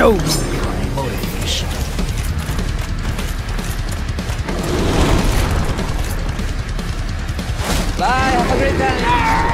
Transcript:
show you my motivation. Bye, have a great time.